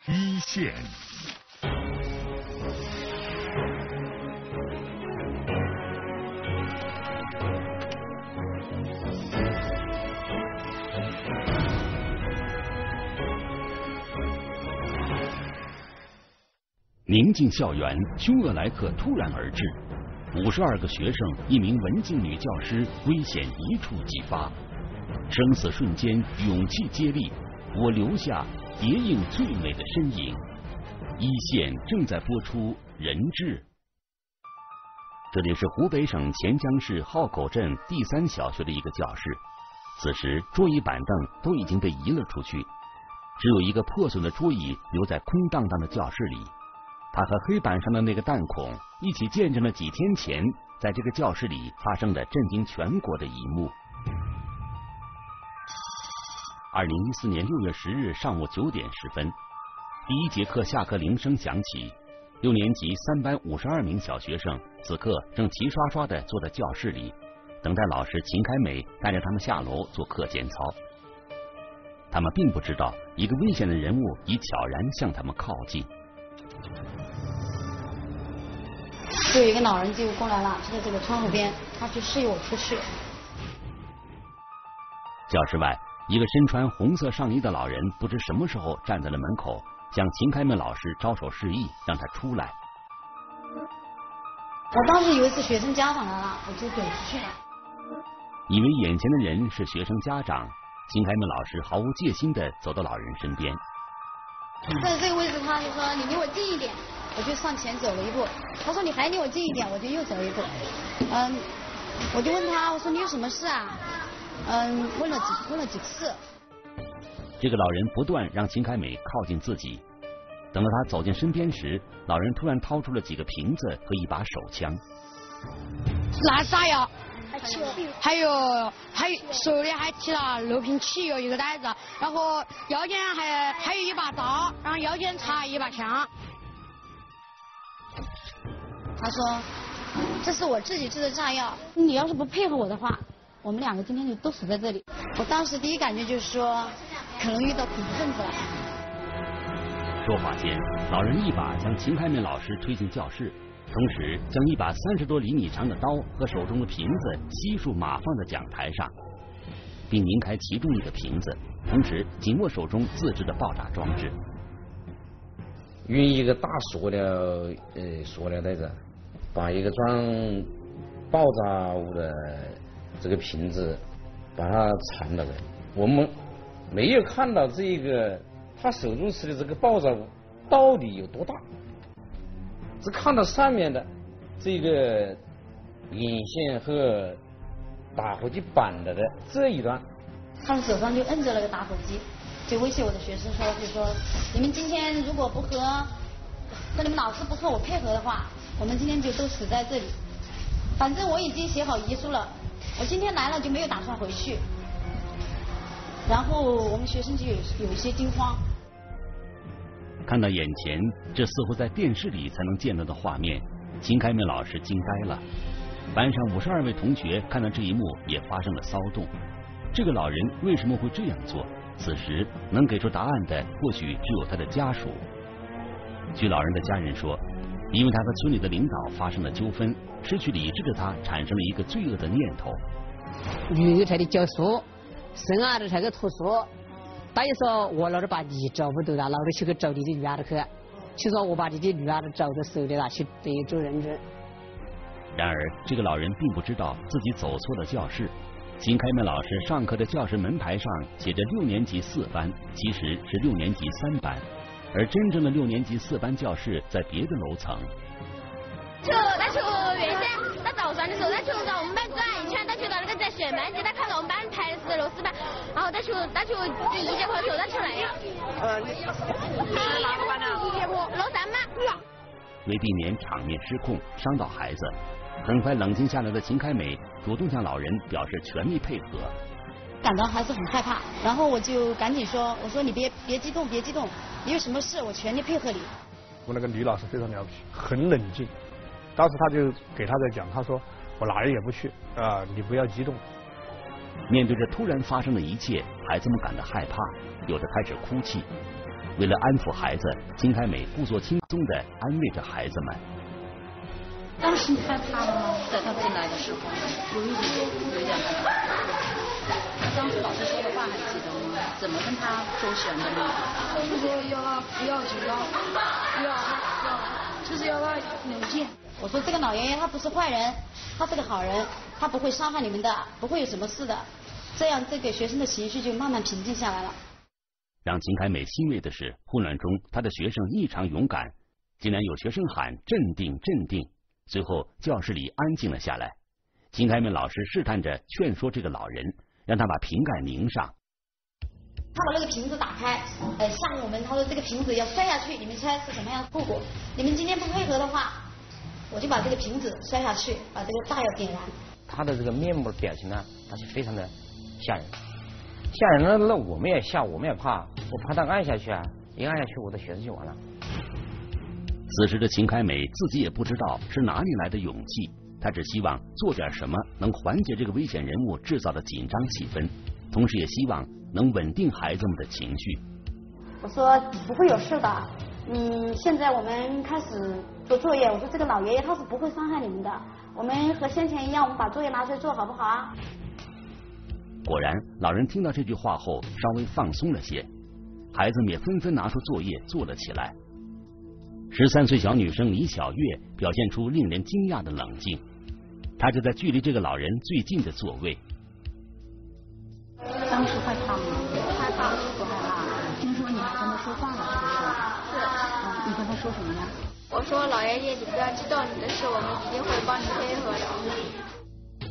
一线。宁静校园，凶恶来客突然而至，52个学生，一名文静女教师，危险一触即发，生死瞬间，勇气接力，我留下谍影最美的身影。一线正在播出人质。这里是湖北省潜江市浩口镇第3小学的一个教室，此时桌椅板凳都已经被移了出去，只有一个破损的桌椅留在空荡荡的教室里。他和黑板上的那个弹孔一起见证了几天前在这个教室里发生的震惊全国的一幕。2014年6月10日上午9点10分，第1节课下课铃声响起，6年级3班52名小学生此刻正齐刷刷地坐在教室里，等待老师秦开美带着他们下楼做课间操。他们并不知道一个危险的人物已悄然向他们靠近。 就有一个老人就过来了，就在这个窗户边，他就示意我出去。 教室外，一个身穿红色上衣的老人不知什么时候站在了门口，向秦开美老师招手示意，让他出来。 我当时以为是学生家长来了，我就走出去了。 以为眼前的人是学生家长，秦开美老师毫无戒心地走到老人身边。 在这个位置，他就说你离我近一点，我就上前走了一步。他说你还离我近一点，我就又走一步。我就问他，我说你有什么事啊？问了几次。 这个老人不断让秦开美靠近自己，等到他走进身边时，老人突然掏出了几个瓶子和一把手枪。 拿炸药，还有手里还提了6瓶汽油一个袋子，然后腰间还有一把刀，然后腰间插一把枪。 他说这是我自己制的炸药，你要是不配合我的话，我们2个今天就都死在这里。我当时第一感觉就是说可能遇到恐怖分子了。 说话间，老人一把将秦开美老师推进教室，同时将一把30多厘米长的刀和手中的瓶子悉数码放在讲台上，并拧开其中一个瓶子，同时紧握手中自制的爆炸装置。 用一个大塑料袋子，把一个装爆炸物的这个瓶子把它缠了的。我们没有看到这个他手中持的这个爆炸物到底有多大，只看到上面的这个引线和打火机绑了的这一段。 他的手上就摁着那个打火机，就威胁我的学生说，就说你们今天如果不和你们老师不和我配合的话，我们今天就都死在这里。反正我已经写好遗书了，我今天来了就没有打算回去。然后我们学生就有一些惊慌。 看到眼前这似乎在电视里才能见到的画面，秦开美老师惊呆了。班上52位同学看到这一幕也发生了骚动。这个老人为什么会这样做？此时能给出答案的或许只有他的家属。据老人的家人说，因为他和村里的领导发生了纠纷，失去理智的他产生了一个罪恶的念头。 女才的教书，生儿子才个读书。大爷说我老是把你找不到了，老是去去找你的女儿去，就说我把你的女儿找到手里了，去得做人质。 然而这个老人并不知道自己走错了教室。秦开美老师上课的教室门牌上写着6年级4班，其实是6年级3班，而真正的6年级4班教室在别的楼层。 他去原先他早上的时候，他去到我们班转一圈，他去到那个在选班级，他看到我们班排的是楼4班，然后他去第1节课的时候他去来了。你是哪个班的？楼3班。 为避免场面失控伤到孩子，很快冷静下来的秦开美主动向老人表示全力配合。 感到还是很害怕，然后我就赶紧说，我说你别激动，你有什么事我全力配合你。 我那个女老师非常了不起，很冷静。当时他就给他在讲，他说我哪儿也不去你不要激动。 面对着突然发生的一切，孩子们感到害怕，有的开始哭泣。 为了安抚孩子，金开美故作轻松地安慰着孩子们。 当时你害怕了吗？在他进来的时候，有一点害怕。当时老师说的话还记得吗？怎么跟他周旋的呢？ 就是说要他不要紧张，就是要他冷静。 我说这个老爷爷他不是坏人，他是个好人，他不会伤害你们的，不会有什么事的。这样这个学生的情绪就慢慢平静下来了。 让金开美欣慰的是，混乱中他的学生异常勇敢，竟然有学生喊镇定镇定，随后教室里安静了下来。金开美老师试探着劝说这个老人，让他把瓶盖拧上。 他把那个瓶子打开，吓唬我们，他说这个瓶子要摔下去，你们猜是什么样的后果？你们今天不配合的话，我就把这个瓶子摔下去，把这个炸药点燃。 他的这个面部表情呢，他是非常的吓人，吓人了，那我们也吓，我们也怕，我怕他按下去啊，一按下去我的学生就完了。 此时的秦开美自己也不知道是哪里来的勇气，她只希望做点什么能缓解这个危险人物制造的紧张气氛，同时也希望能稳定孩子们的情绪。 我说不会有事的，现在我们开始做作业。我说这个老爷爷他是不会伤害你们的，我们和先前一样，我们把作业拿出来做好不好啊？ 果然，老人听到这句话后稍微放松了些，孩子们也纷纷拿出作业做了起来。13岁小女生李小月表现出令人惊讶的冷静，她就在距离这个老人最近的座位。 当时害怕吗？ 害怕。 不害怕。听说你还跟他说话了，是不是？ 是。 你跟他说什么呢？ 我说老爷爷，你不要激动，你的事我们一定会帮你配合的。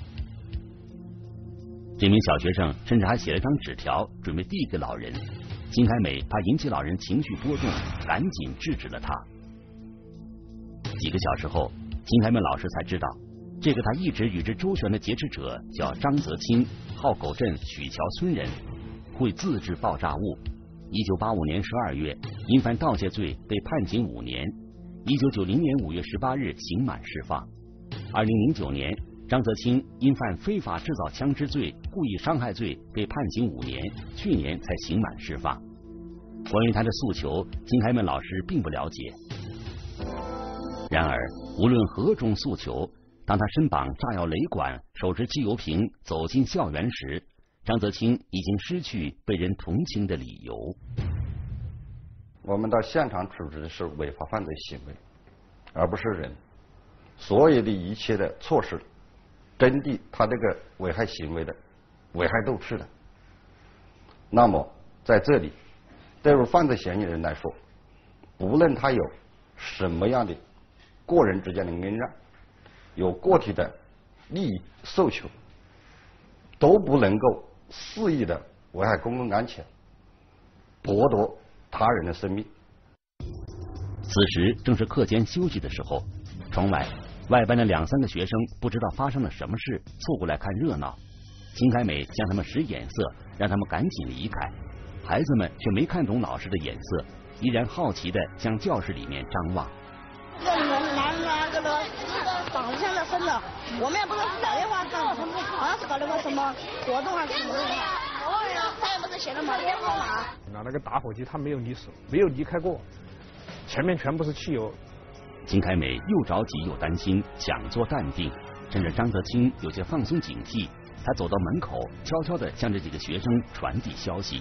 这名小学生甚至还写了张纸条，准备递给老人。金开美怕引起老人情绪波动，赶紧制止了他。几个小时后，金开美老师才知道，这个他一直与之周旋的劫持者叫张泽清，号狗镇许桥村人，会自制爆炸物。1985年12月，因犯盗窃罪被判刑5年。1990年5月18日刑满释放。2009年，张泽清因犯非法制造枪支罪、故意伤害罪被判刑5年，去年才刑满释放。关于他的诉求，金开美老师并不了解。然而，无论何种诉求，当他身绑炸药雷管、手持汽油瓶走进校园时，张泽清已经失去被人同情的理由。 我们到现场处置的是违法犯罪行为，而不是人。所有的一切的措施，针对他这个危害行为的、危害斗志的。那么在这里，对于犯罪嫌疑人来说，无论他有什么样的个人之间的恩怨，有个体的利益诉求，都不能够肆意的危害公共安全，剥夺他人的生命。 此时正是课间休息的时候，窗外外班的2、3个学生不知道发生了什么事，凑过来看热闹。金开美向他们使眼色，让他们赶紧离开。孩子们却没看懂老师的眼色，依然好奇地向教室里面张望。 这你们哪个呢？长得像在生的，我们也不知道是打电话干什么，好像是搞了个什么活动还是什么。他也不是写的嘛，电话码。 那个打火机他没有离手，没有离开过，前面全部是汽油。 金开美又着急又担心，想做淡定，趁着张泽清有些放松警惕，他走到门口，悄悄地向这几个学生传递消息。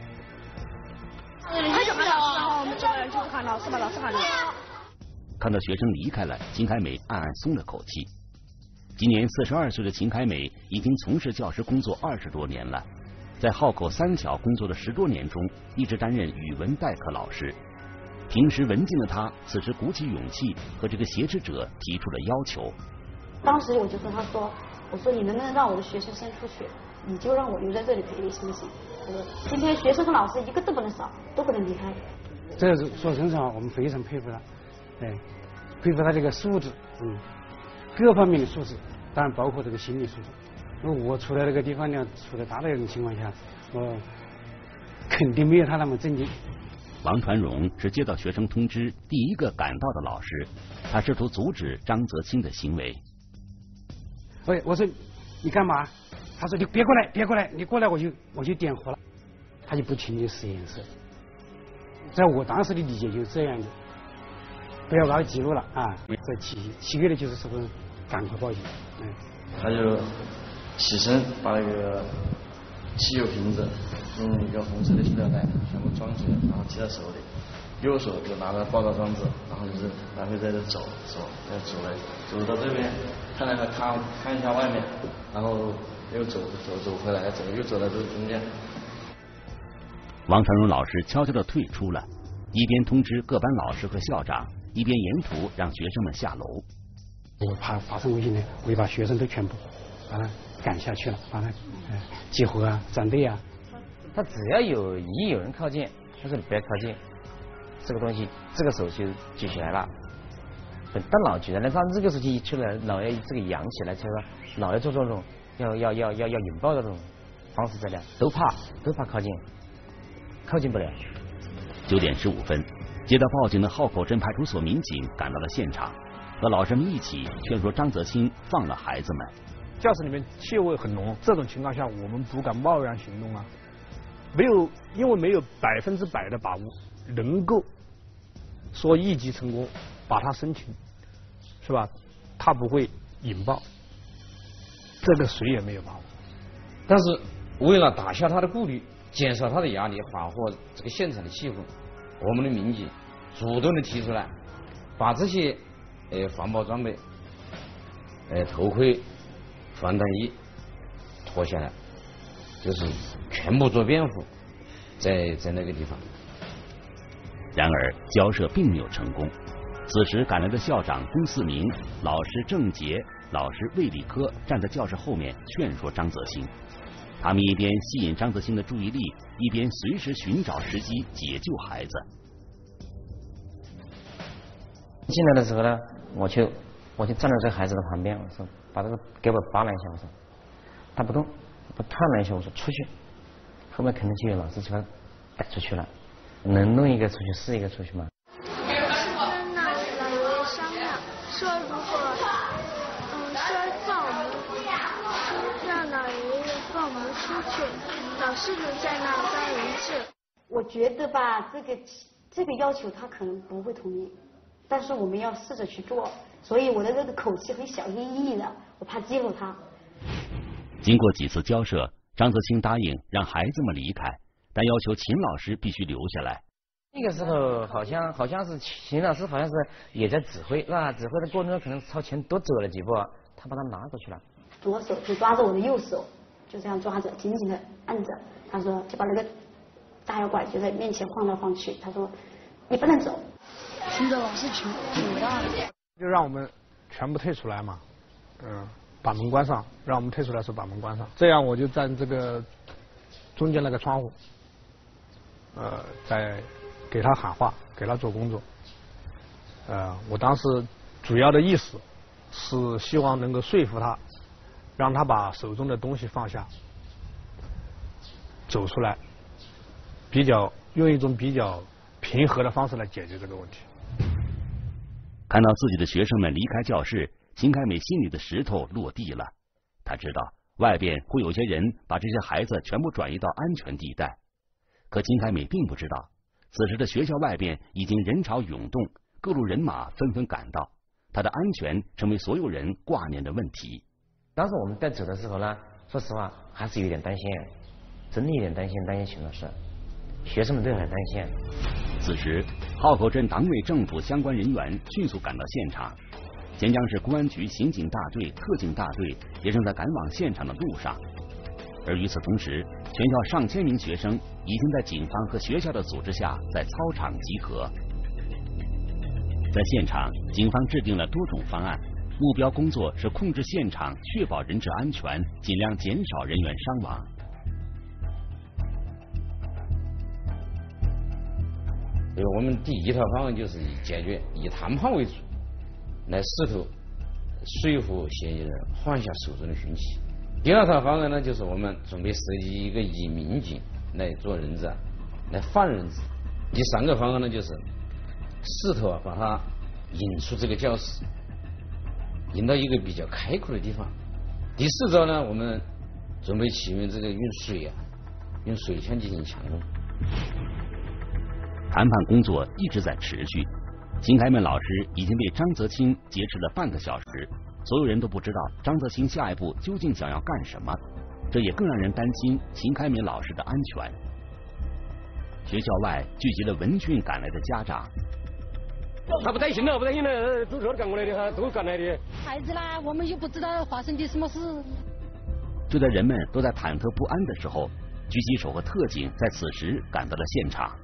他就喊老师，然后我们几个人就是喊老师吧，老师喊的。 看到学生离开了，秦开美暗暗松了口气。今年42岁的秦开美已经从事教师工作20多年了，在号口3小工作的10多年中，一直担任语文代课老师。平时文静的他，此时鼓起勇气和这个挟持者提出了要求。 当时我就跟他说，我说你能不能让我的学生先出去，你就让我留在这里陪你，行不行？我说今天学生和老师一个都不能少，都不能离开。 这个说真实话，我们非常佩服他，佩服他这个素质，各方面的素质，当然包括这个心理素质。如果我处在这个地方呢，处在他那种情况下，我肯定没有他那么镇静。 王传荣是接到学生通知第一个赶到的老师，他试图阻止张泽清的行为。 喂，我说你干嘛？他说你别过来，别过来，你过来我就点火了。他就不停地使眼色， 在我当时的理解就是这样的，不要把它记录了啊。在7个月的就是说赶快报警。 他就起身把那个汽油瓶子用一个红色的塑料袋全部装起来，然后提在手里，右手就拿着报告装置，然后就是来回在这走到这边，看一下外面，然后又走回来，又走到这中间。 王长荣老师悄悄地退出了，一边通知各班老师和校长，一边沿途让学生们下楼。 我怕发生危险呢，我就把学生都全部把他赶下去了，把他集合啊、站队啊。 他只要有人靠近，他说你不要靠近，这个东西这个手就举起来了。当老举人来，他这个时期一出来，老要这个扬起来，就是说老要做这种要引爆的这种方式，这样都怕靠近不了。 9点15分，接到报警的浩口镇派出所民警赶到了现场，和老师们一起劝说张泽新放了孩子们。 教室里面气味很浓，这种情况下我们不敢贸然行动啊，因为没有100%的把握能够说一级成功把它申请，是吧？它不会引爆，这个谁也没有把握。 但是为了打消他的顾虑，减少他的压力，缓和这个现场的气氛，我们的民警主动的提出来，把这些防爆装备、头盔、防弹衣脱下来，就是全部做辩护，在那个地方。 然而交涉并没有成功。此时赶来的校长龚四明、老师郑杰、老师魏理科站在教室后面劝说张泽新。他们一边吸引张泽新的注意力，一边随时寻找时机解救孩子。 进来的时候呢，我就站在这个孩子的旁边，我说把这个给我扒拉一下，我说他不动，我探了一下，我说出去，后面肯定就有老师就把他带出去了，能弄一个出去是一个出去吗？ 跟那老爷商量，说如果说放我们让老爷爷放我们出去，老师就在那当人质。 我觉得吧，这个要求他可能不会同意，但是我们要试着去做，所以我的这个口气很小心翼翼的，我怕激怒他。 经过几次交涉，张泽新答应让孩子们离开，但要求秦老师必须留下来。 那个时候好像是秦老师好像是也在指挥，那指挥的过程中可能朝前多走了几步，他把他拿过去了。 左手就抓着我的右手，就这样抓着，紧紧的按着。他说就把那个大摇拐就在面前晃来晃去。他说你不能走。 听着老师挺大的。 就让我们全部退出来嘛，把门关上，让我们退出来的时候把门关上。这样我就站这个中间那个窗户，在给他喊话，给他做工作。我当时主要的意思是希望能够说服他，让他把手中的东西放下，走出来，用一种比较平和的方式来解决这个问题。 看到自己的学生们离开教室，秦凯美心里的石头落地了。他知道外边会有些人把这些孩子全部转移到安全地带，可秦凯美并不知道，此时的学校外边已经人潮涌动，各路人马纷纷赶到，他的安全成为所有人挂念的问题。 当时我们在走的时候呢，说实话还是有点担心，真的有点担心秦老师，学生们都很担心。 此时浩口镇党委政府相关人员迅速赶到现场，咸江市公安局刑警大队、特警大队也正在赶往现场的路上。而与此同时，全校上千名学生已经在警方和学校的组织下在操场集合。在现场，警方制定了多种方案，目标工作是控制现场，确保人质安全，尽量减少人员伤亡。 我们第一套方案就是以谈判为主，来试图说服嫌疑人放下手中的凶器。第二套方案呢，就是我们准备设计一个以民警来做人质，来放人质。第三个方案呢，就是试图把他引出这个教室，引到一个比较开阔的地方。第四招呢，我们准备启用这个用水枪进行强攻。 谈判工作一直在持续。秦开门老师已经被张泽清劫持了半个小时，所有人都不知道张泽清下一步究竟想要干什么，这也更让人担心秦开门老师的安全。学校外聚集了闻讯赶来的家长。 他不担心了，不担心了，都是赶过来的，都赶来的。 孩子啦，我们又不知道发生的什么事。 就在人们都在忐忑不安的时候，狙击手和特警在此时赶到了现场。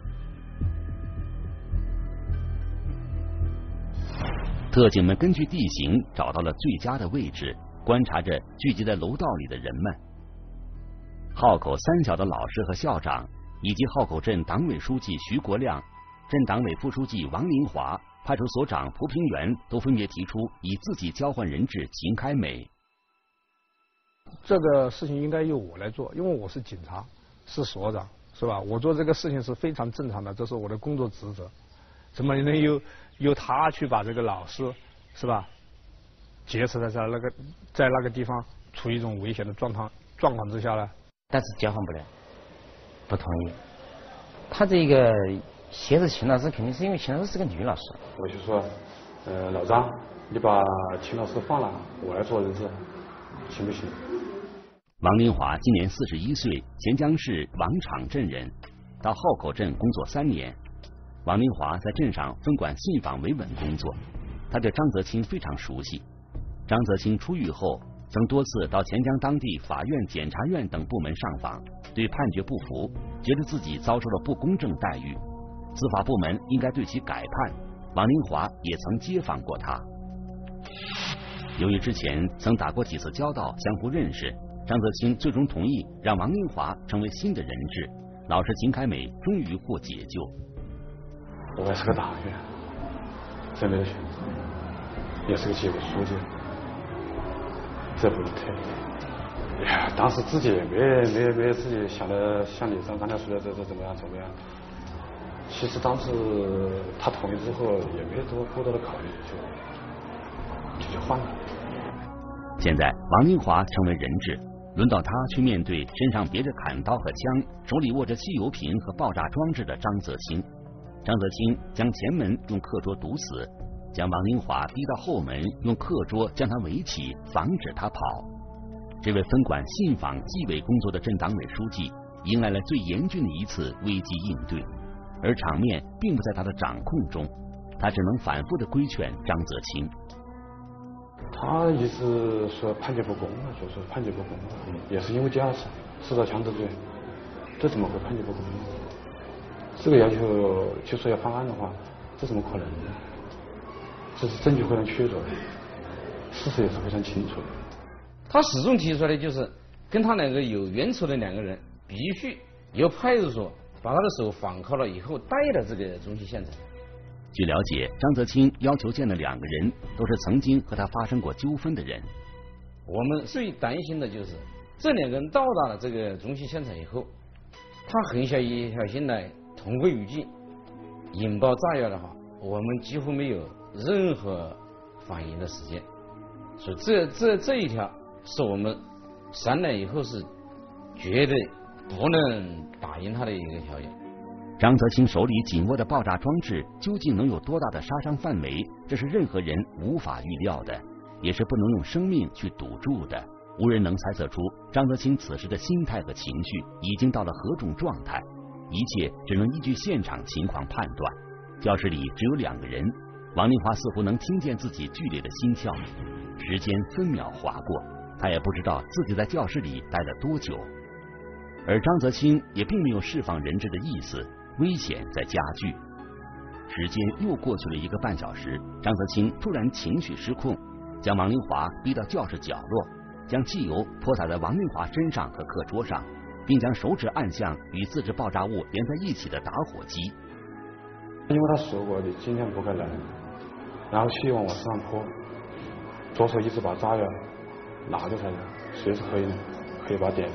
特警们根据地形找到了最佳的位置，观察着聚集在楼道里的人们。号口三小的老师和校长，以及号口镇党委书记徐国亮、镇党委副书记王林华、派出所长蒲平原都分别提出以自己交换人质秦开美。 这个事情应该由我来做，因为我是警察，是所长，是吧？我做这个事情是非常正常的，这是我的工作职责。怎么能由他去把这个老师，是吧？劫持在那个地方，处于一种危险的状况之下呢？ 但是交换不了，不同意。他这个挟持秦老师，肯定是因为秦老师是个女老师。 我就说，老张，你把秦老师放了，我来做人质，行不行？ 王林华今年41岁，咸江市王场镇人，到号口镇工作3年。王林华在镇上分管信访维稳工作，他对张泽清非常熟悉。张泽清出狱后，曾多次到钱江当地法院、检察院等部门上访，对判决不服，觉得自己遭受了不公正待遇，司法部门应该对其改判。王林华也曾接访过他。由于之前曾打过几次交道，相互认识，张泽清最终同意让王林华成为新的人质，老师秦开美终于获解救。 我也是个党员，真没得选择，也是个纪委书记，这不能退。哎呀，当时自己也没自己想的像你刚才说的这怎么样。其实当时他同意之后也没过多的考虑，就去换了。 现在王林华成为人质，轮到他去面对身上别着砍刀和枪，手里握着汽油瓶和爆炸装置的张泽清。张泽清将前门用课桌堵死，将王林华逼到后门，用课桌将他围起，防止他跑。这位分管信访纪委工作的镇党委书记迎来了最严峻的一次危机应对，而场面并不在他的掌控中，他只能反复的规劝张泽清。 他一直说判决不公了，就说判决不公了，也是因为驾驶制造强制罪，这怎么会判决不公呢？这个要求就说要翻案的话，这怎么可能呢？这是证据非常确凿的，事实也是非常清楚的。 他始终提出来的就是跟他两个有冤仇的两个人必须由派出所把他的手反铐了以后带到这个中心现场。 据了解，张泽清要求见的两个人都是曾经和他发生过纠纷的人。 我们最担心的就是这两个人到达了这个中心现场以后，他横下一条心来同归于尽，引爆炸药的话，我们几乎没有任何反应的时间。所以这一条是我们商量以后是绝对不能答应他的一个条件。 张泽清手里紧握的爆炸装置究竟能有多大的杀伤范围，这是任何人无法预料的，也是不能用生命去赌注的。无人能猜测出张泽清此时的心态和情绪已经到了何种状态，一切只能依据现场情况判断。教室里只有两个人，王林华似乎能听见自己剧烈的心跳，时间分秒划过，他也不知道自己在教室里待了多久。而张泽清也并没有释放人质的意思，危险在加剧。时间又过去了1个半小时，张泽清突然情绪失控，将王林华逼到教室角落，将汽油泼洒在王林华身上和课桌上，并将手指按向与自制爆炸物连在一起的打火机。 因为他说过你今天不该来，然后希望我身上泼，左手一直把炸药拿着才随时可以把点，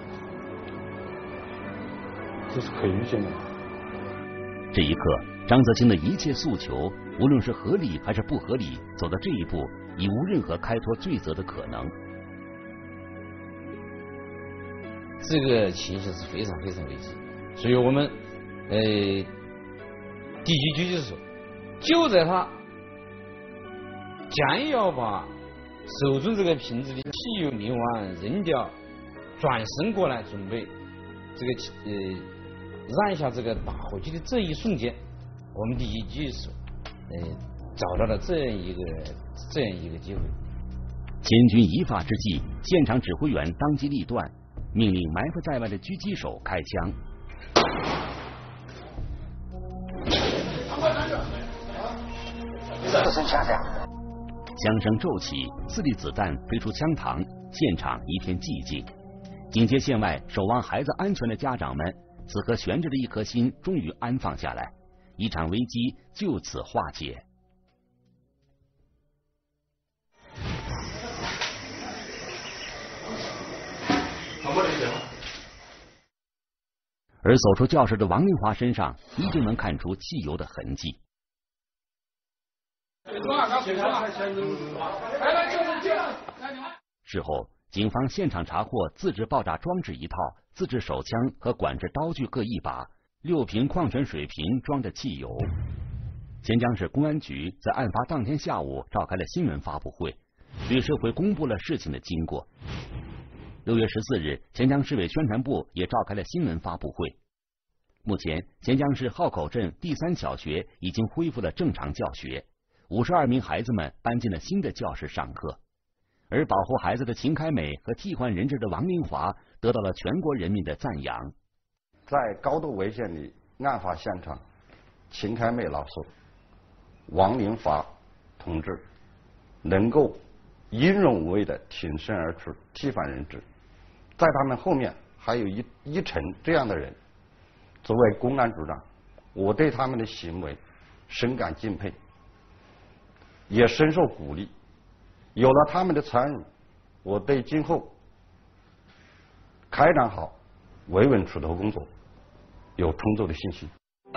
这是可以预见的。 这一刻，张泽清的一切诉求，无论是合理还是不合理，走到这一步已无任何开脱罪责的可能。 这个情形是非常非常危急，所以我们地区狙击手，就在他将要把手中这个瓶子的汽油淋完扔掉，转身过来准备这个按下这个打火机的这一瞬间，我们地区狙击手找到了这样一个机会。 千钧一发之际，现场指挥员当机立断，命令埋伏在外的狙击手开枪。枪声骤起，4粒子弹飞出枪膛，现场一片寂静。警戒线外守望孩子安全的家长们，此刻悬着的一颗心终于安放下来，一场危机就此化解。而走出教室的王令华身上依旧能看出汽油的痕迹。事后，警方现场查获自制爆炸装置1套、自制手枪和管制刀具各1把，6瓶矿泉水瓶装着汽油。钱江市公安局在案发当天下午召开了新闻发布会，对社会公布了事情的经过。6月14日，钱江市委宣传部也召开了新闻发布会。目前，钱江市浩口镇第3小学已经恢复了正常教学，52名孩子们搬进了新的教室上课。而保护孩子的秦开美和替换人质的王林华得到了全国人民的赞扬。 在高度危险的案发现场，秦开美老师、王林华同志能够英勇无畏的挺身而出，替换人质，在他们后面还有一成这样的人。作为公安组长，我对他们的行为深感敬佩，也深受鼓励。有了他们的参与，我对今后开展好维稳出头工作有充足的信心。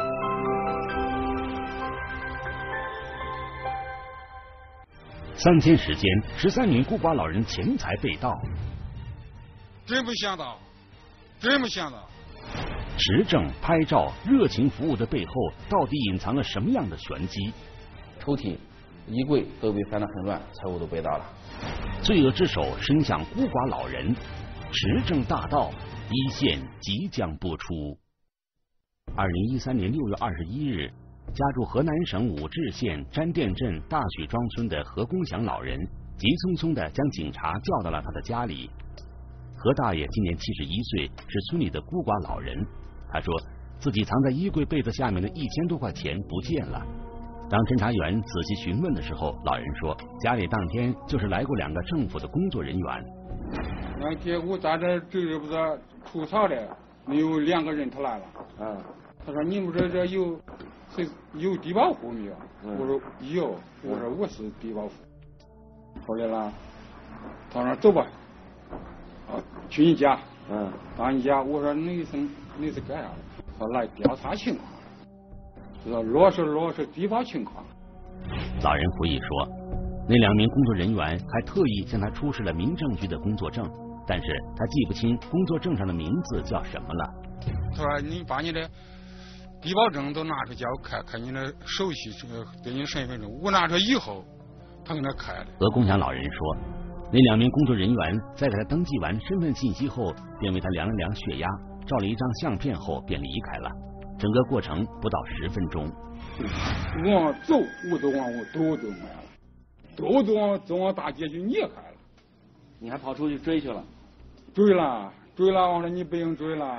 3天时间，13名孤寡老人钱财被盗， 真没想到，真没想到。 持证、拍照、热情服务的背后，到底隐藏了什么样的玄机？ 抽屉、衣柜都被翻得很乱，财物都被盗了。 罪恶之手伸向孤寡老人，持证大盗，一线即将播出。2013年6月21日，家住河南省武陟县詹店镇大许庄村的何公祥老人，急匆匆地将警察叫到了他的家里。何大爷今年71岁，是村里的孤寡老人。他说自己藏在衣柜被子下面的1000多块钱不见了。当侦查员仔细询问的时候，老人说家里当天就是来过2个政府的工作人员。 那结果咱这不是出草的，没有2个人他来了。他说你们这有低保户没有？我说有。我说我是低保户。后来了，他说走吧，去你家。到你家，我说你是干啥的？他来调查情况，说落实低保情况。 老人回忆说，那2名工作人员还特意向他出示了民政局的工作证，但是他记不清工作证上的名字叫什么了。 他说你把你的低保证都拿出叫我看你的手续，对你身份证。我拿出以后，他给他开了。 何公祥老人说，那2名工作人员在给他登记完身份信息后，便为他量了量血压，照了一张相片后便离开了。整个过程不到10分钟。 往走，我都往我兜都没了，都往大街去撵开了。 你还跑出去追去了？ 追了，我说你不用追了。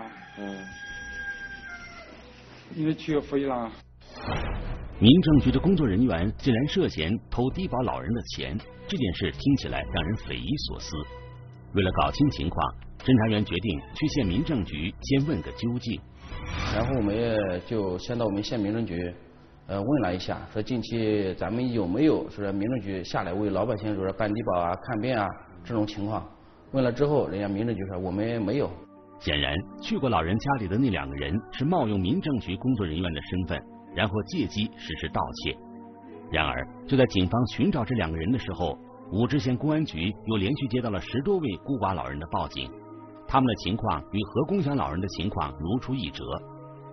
你的去飞了。 民政局的工作人员竟然涉嫌偷低保老人的钱，这件事听起来让人匪夷所思。为了搞清情况，侦查员决定去县民政局先问个究竟。 然后我们也就先到我们县民政局问了一下，说近期咱们有没有说民政局下来为老百姓说办低保啊、看病啊这种情况。问了之后，人家民政局说我们没有。 显然，去过老人家里的那2个人是冒用民政局工作人员的身份，然后借机实施盗窃。然而，就在警方寻找这2个人的时候，武陟县公安局又连续接到了10多位孤寡老人的报警，他们的情况与何公祥老人的情况如出一辙。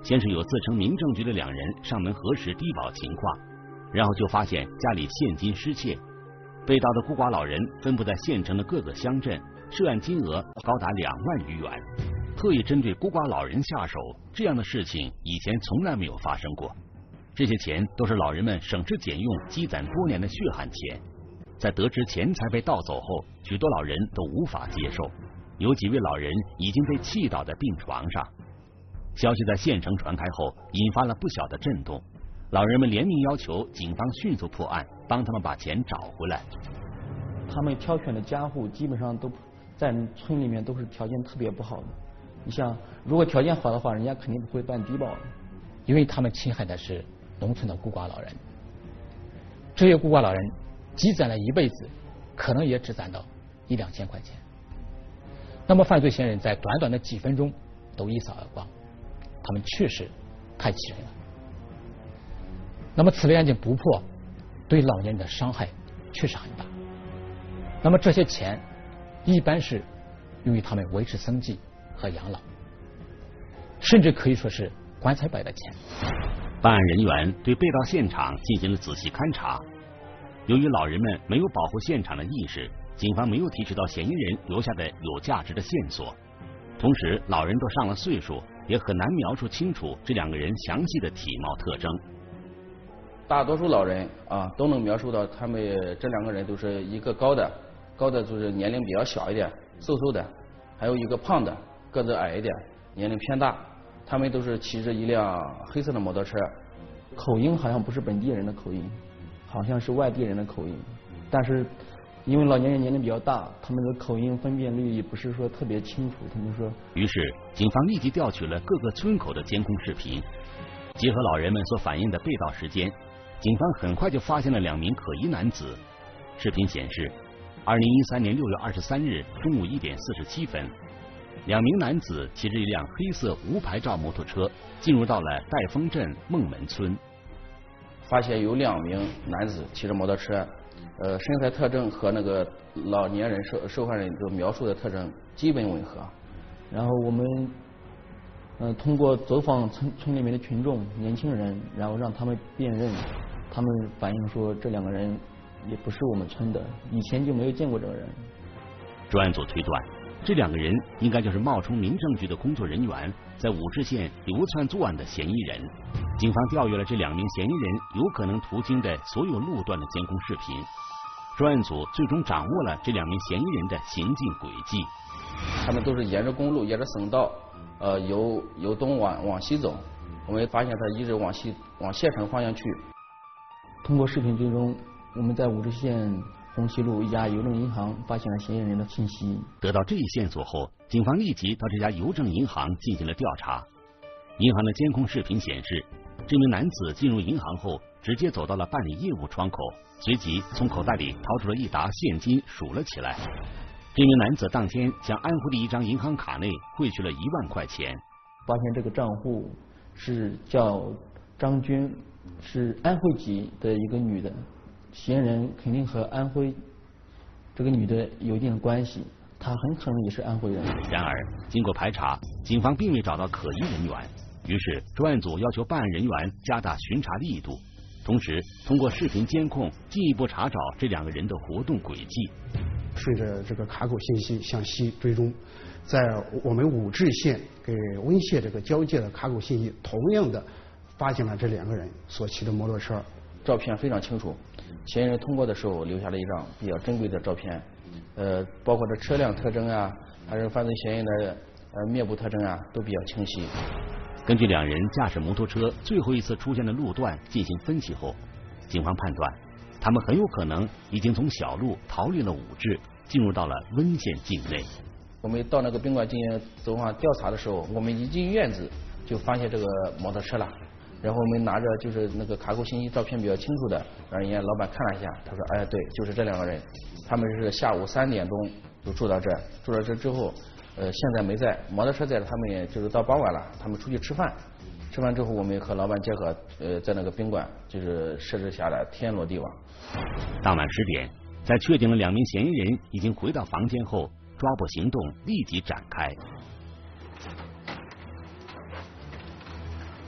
先是有自称民政局的2人上门核实低保情况，然后就发现家里现金失窃。被盗的孤寡老人分布在县城的各个乡镇，涉案金额高达2万余元。特意针对孤寡老人下手，这样的事情以前从来没有发生过。这些钱都是老人们省吃俭用积攒多年的血汗钱。在得知钱财被盗走后，许多老人都无法接受，有几位老人已经被气倒在病床上。消息在县城传开后，引发了不小的震动。老人们联名要求警方迅速破案，帮他们把钱找回来。 他们挑选的家户基本上都在村里面都是条件特别不好的。你像如果条件好的话，人家肯定不会办低保的， 因为他们侵害的是农村的孤寡老人。这些孤寡老人积攒了一辈子，可能也只攒到1-2千块钱。那么犯罪嫌疑人在短短的几分钟都一扫而光，他们确实太气人了。那么此类案件不破，对老年人的伤害确实很大。那么这些钱一般是用于他们维持生计和养老，甚至可以说是棺材摆的钱。 办案人员对被盗现场进行了仔细勘查，由于老人们没有保护现场的意识，警方没有提取到嫌疑人留下的有价值的线索。同时，老人都上了岁数，也很难描述清楚这2个人详细的体貌特征。 大多数老人都能描述到他们这2个人都是一个高的就是年龄比较小一点，瘦瘦的，还有一个胖的，个子矮一点，年龄偏大。他们都是骑着一辆黑色的摩托车，口音好像不是本地人的口音，好像是外地人的口音。但是因为老年人年龄比较大，他们的口音分辨率也不是说特别清楚。他们说， 于是警方立即调取了各个村口的监控视频，结合老人们所反映的被盗时间，警方很快就发现了2名可疑男子。视频显示，2013年6月23日中午1点47分，2名男子骑着一辆黑色无牌照摩托车进入到了戴峰镇孟门村。 发现有2名男子骑着摩托车，身材特征和那个老年人受害人的描述的特征基本吻合。然后我们通过走访村里面的群众年轻人，然后让他们辨认，他们反映说这2个人也不是我们村的，以前就没有见过这个人。 专案组推断，这2个人应该就是冒充民政局的工作人员，在武陟县流窜作案的嫌疑人。警方调阅了这2名嫌疑人有可能途经的所有路段的监控视频，专案组最终掌握了这2名嫌疑人的行进轨迹。 他们都是沿着公路，沿着省道，由东往西走。我们发现他一直往县城方向去。通过视频追踪，我们在武陟县红旗路一家邮政银行发现了嫌疑人的信息。 得到这一线索后，警方立即到这家邮政银行进行了调查。银行的监控视频显示，这名男子进入银行后，直接走到了办理业务窗口，随即从口袋里掏出了一沓现金数了起来。这名男子当天向安徽的一张银行卡内汇去了1万块钱。 发现这个账户是叫张军，是安徽籍的一个女的，嫌疑人肯定和安徽这个女的有一定的关系，她很可能也是安徽人。 然而，经过排查，警方并未找到可疑人员，于是专案组要求办案人员加大巡查力度，同时通过视频监控进一步查找这2个人的活动轨迹。 顺着这个卡口信息向西追踪，在我们武陟县给温县这个交界的卡口信息，同样的发现了这2个人所骑的摩托车。 照片非常清楚，嫌疑人通过的时候留下了一张比较珍贵的照片，包括这车辆特征啊，还是犯罪嫌疑人的面部特征啊，都比较清晰。 根据2人驾驶摩托车最后一次出现的路段进行分析后，警方判断他们很有可能已经从小路逃离了武陟，进入到了温县境内。 我们到那个宾馆进行走访调查的时候，我们一进院子就发现这个摩托车了，然后我们拿着就是那个卡口信息照片比较清楚的，让人家老板看了一下，他说哎对，就是这2个人，他们是下午3点钟就住到这之后，现在没在，摩托车在了，他们也就是到傍晚了，他们出去吃饭之后，我们和老板结合，在那个宾馆就是设置下了天罗地网。 当晚10点，在确定了2名嫌疑人已经回到房间后，抓捕行动立即展开。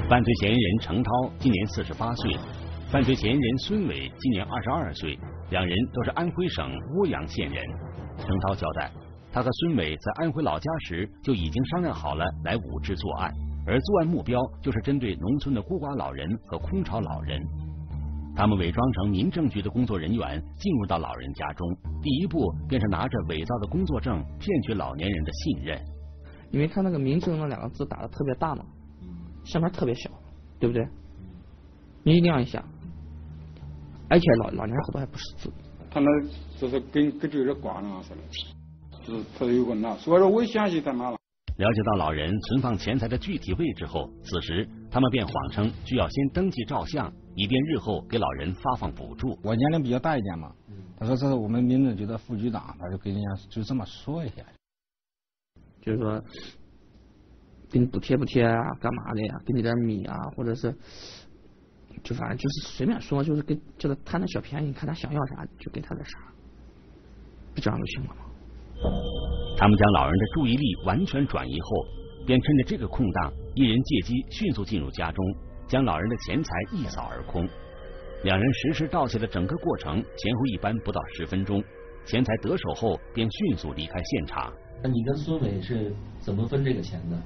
犯罪嫌疑人程涛今年48岁，犯罪嫌疑人孙伟今年22岁，两人都是安徽省涡阳县人。程涛交代，他和孙伟在安徽老家时就已经商量好了来武志作案，而作案目标就是针对农村的孤寡老人和空巢老人。他们伪装成民政局的工作人员进入到老人家中，第一步便是拿着伪造的工作证骗取老年人的信任。 因为他那个民政那2个字打的特别大嘛，上面特别小，对不对？你量一下，而且老年人好多还不识字。 他那就是跟这个挂上似的，就是他有个那，所以说我相信他拿了。 了解到老人存放钱财的具体位置后，此时他们便谎称需要先登记照相，以便日后给老人发放补助。 我年龄比较大一点嘛，他说这是我们民政局的副局长，他就跟人家就这么说一下， 就是说给你补贴啊，干嘛的呀？给你点米啊，或者是就反正就是随便说，就是给叫他贪点小便宜，看他想要啥就给他点啥，不这样就行了吗？ 他们将老人的注意力完全转移后，便趁着这个空档，一人借机迅速进入家中，将老人的钱财一扫而空。两人实施盗窃的整个过程前后一般不到10分钟，钱财得手后便迅速离开现场。 那你跟孙伟是怎么分这个钱的？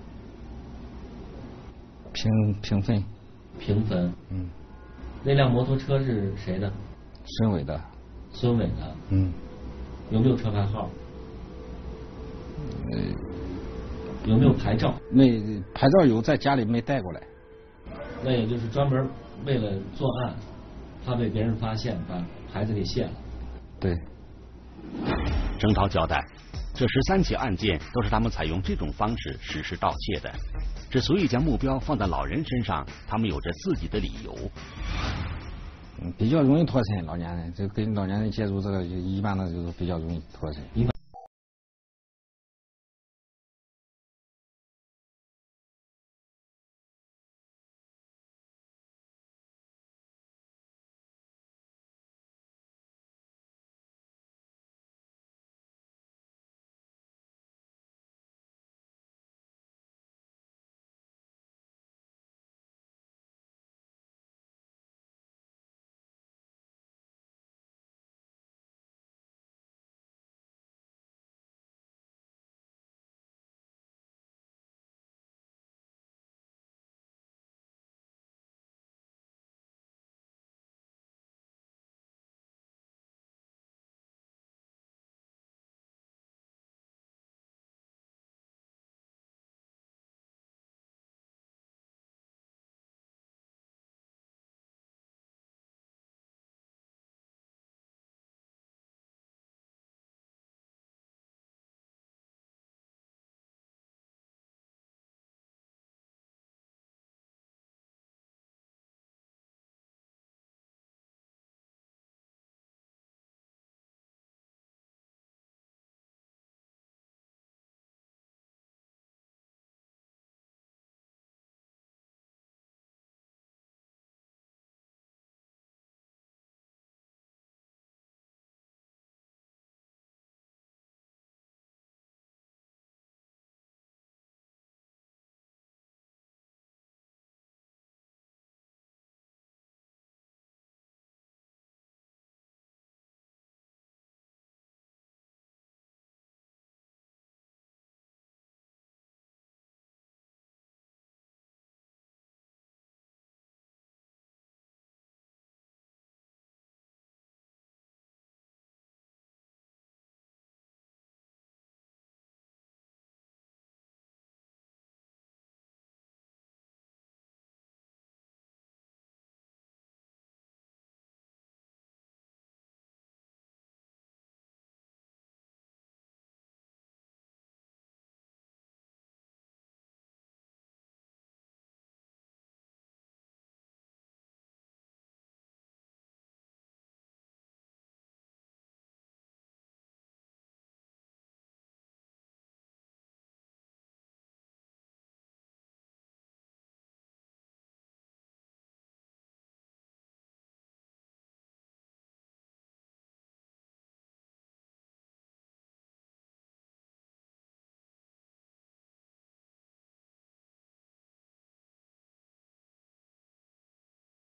平分。 平分。那辆摩托车是谁的？ 孙伟的。 孙伟的。有没有车牌号？有没有牌照？ 没，牌照有，在家里没带过来。 那也就是专门为了作案，怕被别人发现，把牌子给卸了。 对。 程涛交代，这13起案件都是他们采用这种方式实施盗窃的。之所以将目标放在老人身上，他们有着自己的理由。 比较容易脱身，老年人就跟老年人接触这个，一般的就是比较容易脱身。